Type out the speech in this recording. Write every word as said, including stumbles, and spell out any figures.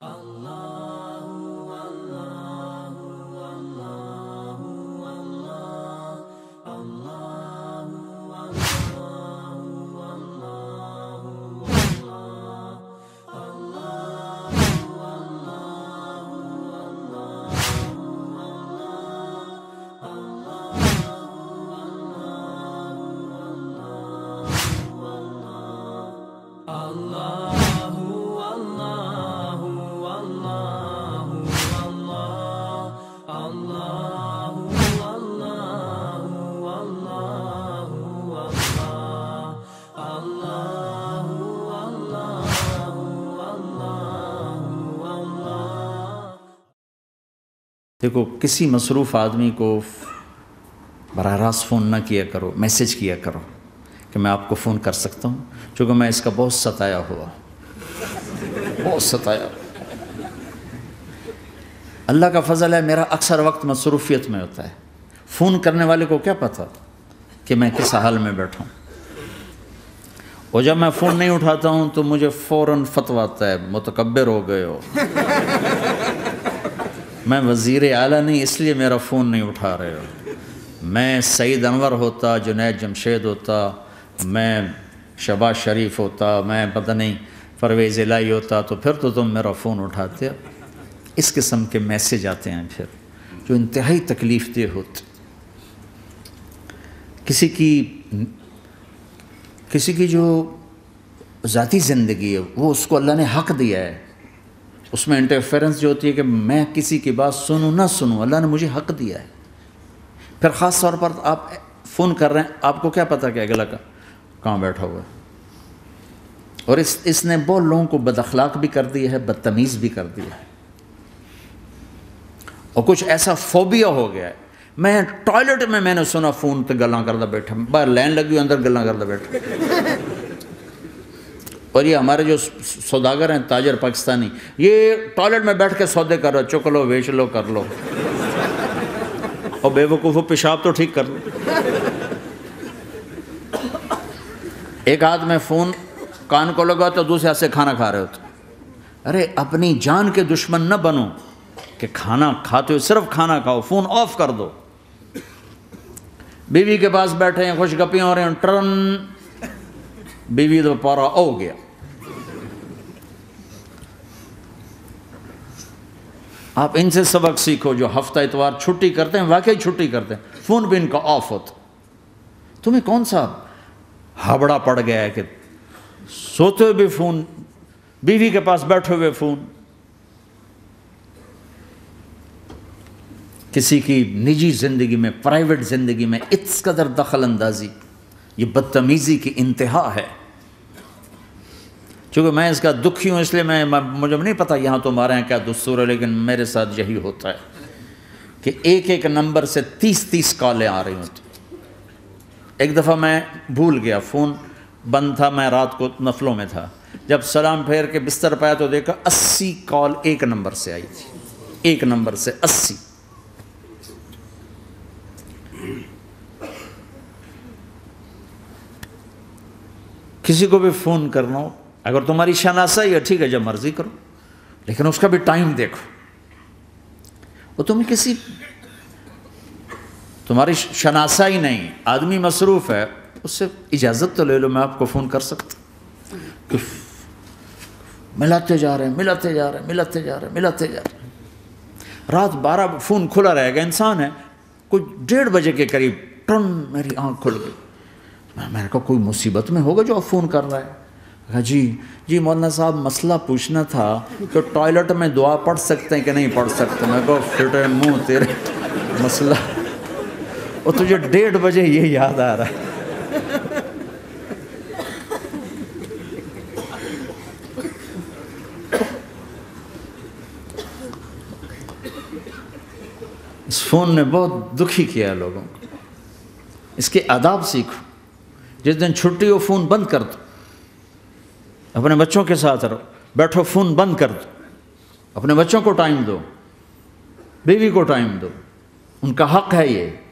دیکھو، کسی مصروف آدمی کو براہ راست فون نہ کیا کرو، میسج کیا کرو کہ میں آپ کو فون کر سکتا ہوں، چونکہ میں اس کا بہت ستایا ہوا بہت ستایا اللہ کا فضل ہے، میرا اکثر وقت مصروفیت میں ہوتا ہے۔ فون کرنے والے کو کیا پتہ کہ میں کس حال میں بیٹھا ہوں، اور جب میں فون نہیں اٹھاتا ہوں تو مجھے فوراً فتویٰ آتا ہے متکبر ہو گئے ہو، میں وزیر اعلیٰ نہیں اس لیے میرا فون نہیں اٹھا رہے ہو، میں سعید انور ہوتا، جنید جمشید ہوتا، میں شہباز شریف ہوتا، میں پتہ نہیں پرویز الہی ہوتا تو پھر تو تم میرا فون اٹھاتے۔ اس قسم کے میسج آتے ہیں پھر جو انتہائی تکلیف دہ ہوتے۔ کسی کی کسی کی جو ذاتی زندگی ہے وہ اس کو اللہ نے حق دیا ہے، اس میں انٹرفیرنس جو ہوتی ہے کہ میں کسی کی بات سنوں نہ سنوں، اللہ نے مجھے حق دیا ہے۔ پھر خاص طور پر آپ فون کر رہے ہیں، آپ کو کیا پتہ کہ اگلا کا کہاں بیٹھا ہوا ہے، اور اس اس نے بہت لوگوں کو بد اخلاق بھی کر دیا ہے، بدتمیز بھی کر دیا ہے، اور کچھ ایسا فوبیا ہو گیا ہے۔ میں ٹوائلٹ میں میں نے سنا فون تے گلاں کردہ بیٹھا، باہر لائن لگی ہوئی اندر گلاں کردہ بیٹھا۔ اور یہ ہمارے جو سوداگر ہیں تاجر پاکستانی، یہ ٹوائلٹ میں بیٹھ کے سودے کر رہا، چک لو بیچ لو کر لو، اور بے وقوفو پیشاب تو ٹھیک کر لو۔ ایک ہاتھ میں فون کان کو لگا تو دوسرے ہاتھ سے کھانا کھا رہے ہوتے۔ ارے اپنی جان کے دشمن نہ بنو کہ کھانا کھاتے ہو صرف کھانا کھاؤ، فون آف کر دو۔ بیوی کے پاس بیٹھے ہیں، خوش گپیاں ہو رہے ہیں، ٹرن بیوی تو پارا ہو گیا۔ آپ ان سے سبق سیکھو جو ہفتہ اتوار چھٹی کرتے ہیں، واقعی چھٹی کرتے ہیں، فون بھی ان کا آف ہوتا۔ تمہیں کون سا ہابڑا پڑ گیا ہے کہ سوتے ہوئے بھی فون، بیوی کے پاس بیٹھے ہوئے فون، کسی کی نجی زندگی میں، پرائیویٹ زندگی میں اس قدر دخل اندازی، یہ بدتمیزی کی انتہا ہے۔ چونکہ میں اس کا دکھی ہوں، اس لیے میں مجھے نہیں پتا یہاں تمہارے یہاں کیا دستور ہے، لیکن میرے ساتھ یہی ہوتا ہے کہ ایک ایک نمبر سے تیس تیس کالیں آ رہی ہوتی۔ ایک دفعہ میں بھول گیا، فون بند تھا، میں رات کو نفلوں میں تھا، جب سلام پھیر کے بستر پایا تو دیکھا اسی کال ایک نمبر سے آئی تھی، ایک نمبر سے اسی۔ کسی کو بھی فون کرنا ہو، اگر تمہاری شناسائی ہے ٹھیک ہے، جب مرضی کرو، لیکن اس کا بھی ٹائم دیکھو۔ وہ تم کسی تمہاری شناسائی نہیں، آدمی مصروف ہے، اس سے اجازت تو لے لو، میں آپ کو فون کر سکتا کہ ملاتے جا رہے ہیں ملاتے جا رہے ہیں ملاتے جا رہے ہیں ملاتے جا رہے ہیں، رات بارہ فون کھلا رہے گا، انسان ہے، کوئی ڈیڑھ بجے کے قریب ٹرن میری آنکھ کھل گئی۔ میں نے کہا کوئی مصیبت میں ہوگا جو آپ فون کر رہا ہے؟ کہا جی جی مولانا صاحب مسئلہ پوچھنا تھا کہ ٹوائلٹ میں دعا پڑھ سکتے ہیں کہ نہیں پڑھ سکتے؟ میں کہا پھٹے منہ تیرے، مسئلہ اور تجھے ڈیڑھ بجے یہ یاد آ رہا ہے۔ اس فون نے بہت دکھی کیا لوگوں کو۔ اس کے آداب سیکھو، جس دن چھٹی ہو فون بند کر دو، اپنے بچوں کے ساتھ رہو، بیٹھو فون بند کر دو، اپنے بچوں کو ٹائم دو، بیوی کو ٹائم دو، ان کا حق ہے یہ۔